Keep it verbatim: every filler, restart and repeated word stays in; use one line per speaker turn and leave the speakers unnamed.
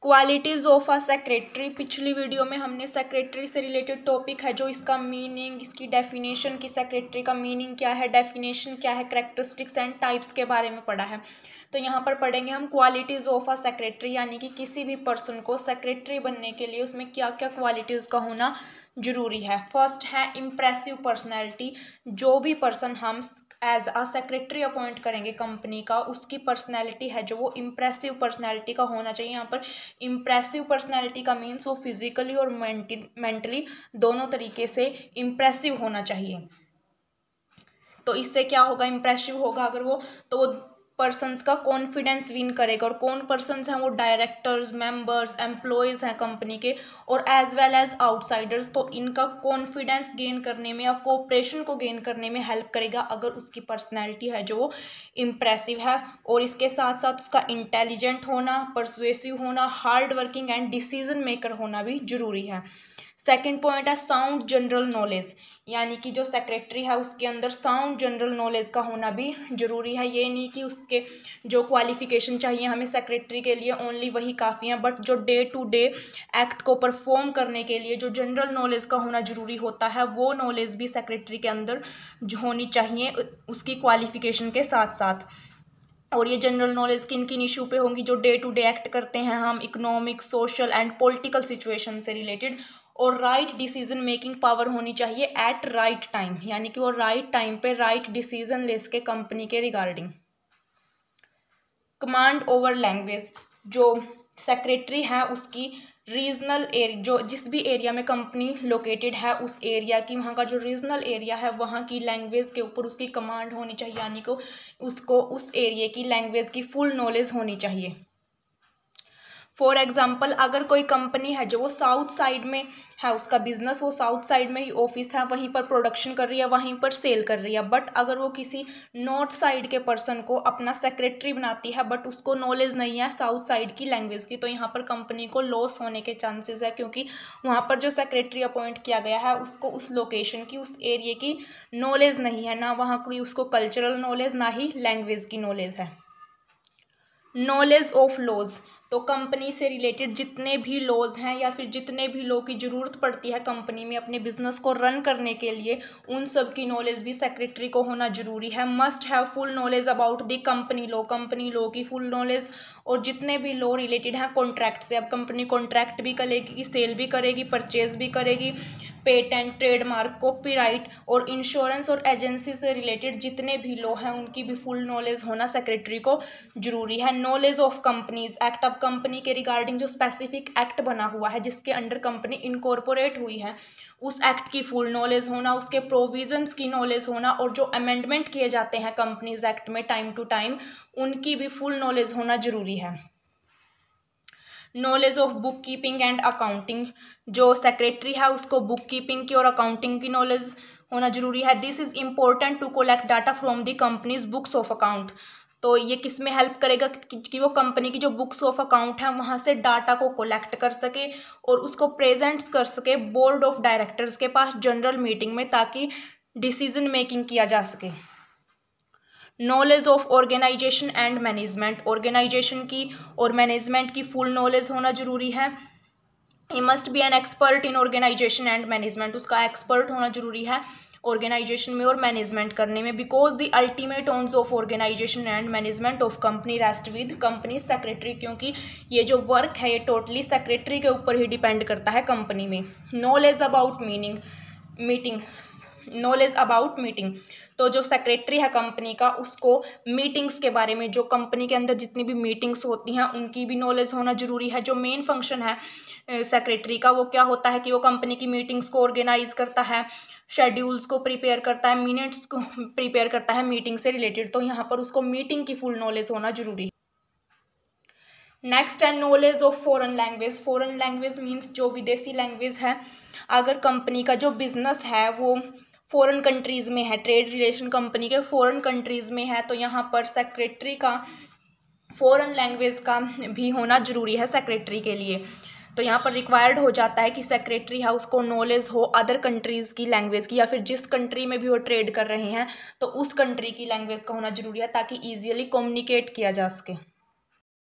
Qualities of a secretary. पिछली video में हमने सेक्रेटरी से रिलेटेड टॉपिक है जो इसका मीनिंग, इसकी डेफिनेशन की सेक्रेटरी का मीनिंग क्या है, डेफिनेशन क्या है, कैरेक्टरिस्टिक्स एंड टाइप्स के बारे में पढ़ा है। तो यहाँ पर पढ़ेंगे हम क्वालिटीज़ ऑफ अ सेक्रेटरी, यानी कि किसी भी पर्सन को सेक्रेटरी बनने के लिए उसमें क्या क्या क्वालिटीज़ का होना जरूरी है। फर्स्ट है इम्प्रेसिव पर्सनैलिटी। जो भी पर्सन हम एज आ सेक्रेटरी अपॉइंट करेंगे कंपनी का, उसकी पर्सनैलिटी है जो वो इम्प्रेसिव पर्सनैलिटी का होना चाहिए। यहाँ पर इम्प्रेसिव पर्सनैलिटी का मीन्स वो फिजिकली और मेंटली दोनों तरीके से इम्प्रेसिव होना चाहिए। तो इससे क्या होगा, इम्प्रेसिव होगा अगर वो, तो वो पर्सन्स का कॉन्फिडेंस विन करेगा। और कौन पर्सन्स हैं वो, डायरेक्टर्स, मेंबर्स, एम्प्लॉयज़ हैं कंपनी के, और एज वेल एज आउटसाइडर्स। तो इनका कॉन्फिडेंस गेन करने में या कोऑपरेशन को गेन करने में हेल्प करेगा अगर उसकी पर्सनैलिटी है जो वो इम्प्रेसिव है। और इसके साथ साथ उसका इंटेलिजेंट होना, परसुएसिव होना, hard working and decision maker होना भी जरूरी है। सेकेंड पॉइंट है साउंड जनरल नॉलेज, यानी कि जो सेक्रेटरी है उसके अंदर साउंड जनरल नॉलेज का होना भी जरूरी है। ये नहीं कि उसके जो क्वालिफिकेशन चाहिए हमें सेक्रेटरी के लिए ओनली वही काफ़ी है, बट जो डे टू डे एक्ट को परफॉर्म करने के लिए जो जनरल नॉलेज का होना जरूरी होता है, वो नॉलेज भी सेक्रेटरी के अंदर होनी चाहिए उसकी क्वालिफिकेशन के साथ साथ। और ये जनरल नॉलेज किन किन इशू पे होंगी, जो डे टू डे एक्ट करते हैं हम, economic, social and political situation से रिलेटेड। और राइट डिसीजन मेकिंग पावर होनी चाहिए एट राइट टाइम, यानी कि वो राइट टाइम पे राइट डिसीजन ले सके कंपनी के रिगार्डिंग। कमांड ओवर लैंग्वेज, जो सेक्रेटरी है उसकी रीजनल एरिया, जो जिस भी एरिया में कंपनी लोकेटेड है उस एरिया की, वहाँ का जो रीजनल एरिया है वहाँ की लैंग्वेज के ऊपर उसकी कमांड होनी चाहिए, यानी कि उसको उस एरिया की लैंग्वेज की फुल नॉलेज होनी चाहिए। फॉर एग्जाम्पल, अगर कोई कंपनी है जो वो साउथ साइड में है, उसका बिजनेस वो साउथ साइड में ही ऑफिस है, वहीं पर प्रोडक्शन कर रही है, वहीं पर सेल कर रही है, बट अगर वो किसी नॉर्थ साइड के पर्सन को अपना सेक्रेटरी बनाती है बट उसको नॉलेज नहीं है साउथ साइड की लैंग्वेज की, तो यहाँ पर कंपनी को लॉस होने के चांसेस है, क्योंकि वहाँ पर जो सेक्रेटरी अपॉइंट किया गया है उसको उस लोकेशन की, उस एरिया की नॉलेज नहीं है, ना वहाँ कोई उसको कल्चरल नॉलेज, ना ही लैंग्वेज की नॉलेज है। नॉलेज ऑफ लॉज, तो कंपनी से रिलेटेड जितने भी लॉज हैं या फिर जितने भी लॉ की ज़रूरत पड़ती है कंपनी में अपने बिजनेस को रन करने के लिए, उन सब की नॉलेज भी सेक्रेटरी को होना जरूरी है। Must have full knowledge about the company law, company law की फुल नॉलेज, और जितने भी लॉ रिलेटेड हैं कॉन्ट्रैक्ट से। अब कंपनी कॉन्ट्रैक्ट भी करेगी, सेल भी करेगी, परचेज भी करेगी, पेटेंट, ट्रेडमार्क, कॉपीराइट और इंश्योरेंस और एजेंसी से रिलेटेड जितने भी लॉ हैं उनकी भी फुल नॉलेज होना सेक्रेटरी को जरूरी है। नॉलेज ऑफ कंपनीज एक्ट, अब कंपनी के रिगार्डिंग जो स्पेसिफिक एक्ट बना हुआ है जिसके अंडर कंपनी इनकॉर्पोरेट हुई है, उस एक्ट की फुल नॉलेज होना, उसके प्रोविजंस की नॉलेज होना, और जो अमेंडमेंट किए जाते हैं कंपनीज एक्ट में टाइम टू टाइम, उनकी भी फुल नॉलेज होना जरूरी है। Knowledge of book keeping and accounting, जो सेक्रेटरी है उसको बुक कीपिंग की और अकाउंटिंग की नॉलेज होना जरूरी है। This is important to collect data from the companies books of account, तो ये किस में हेल्प करेगा कि, कि वो कंपनी की जो बुक्स ऑफ अकाउंट है वहाँ से डाटा को कलेक्ट कर सके और उसको प्रेजेंट्स कर सके बोर्ड ऑफ डायरेक्टर्स के पास जनरल मीटिंग में, ताकि डिसीजन मेकिंग किया जा सके। Knowledge of organisation and management, organisation की और मैनेजमेंट की फुल नॉलेज होना जरूरी है। He must be an expert in organisation and management, उसका एक्सपर्ट होना जरूरी है ऑर्गेनाइजेशन में और मैनेजमेंट करने में। Because the ultimate onus of organisation and management of company rest with company secretary, क्योंकि ये जो वर्क है ये टोटली सेक्रेटरी के ऊपर ही डिपेंड करता है कंपनी में। Knowledge about meaning meeting knowledge about meeting, तो जो सेक्रेटरी है कंपनी का उसको मीटिंग्स के बारे में, जो कंपनी के अंदर जितनी भी मीटिंग्स होती हैं उनकी भी नॉलेज होना जरूरी है। जो मेन फंक्शन है सेक्रेटरी का वो क्या होता है कि वो कंपनी की मीटिंग्स को ऑर्गेनाइज करता है, शेड्यूल्स को प्रिपेयर करता है, मिनट्स को प्रिपेयर करता है मीटिंग से रिलेटेड, तो यहाँ पर उसको मीटिंग की फुल नॉलेज होना जरूरी है। नेक्स्ट है knowledge of foreign language. Foreign language means जो विदेशी लैंग्वेज है। अगर कंपनी का जो बिजनेस है वो फॉरेन कंट्रीज़ में है, ट्रेड रिलेशन कंपनी के फॉरेन कंट्रीज़ में है, तो यहाँ पर सेक्रेटरी का फॉरेन लैंग्वेज का भी होना जरूरी है सेक्रेटरी के लिए। तो यहाँ पर रिक्वायर्ड हो जाता है कि सेक्रेटरी है उसको नॉलेज हो अदर कंट्रीज़ की लैंग्वेज की, या फिर जिस कंट्री में भी वो ट्रेड कर रहे हैं तो उस कंट्री की लैंग्वेज का होना जरूरी है, ताकि ईजिली कम्युनिकेट किया जा सके।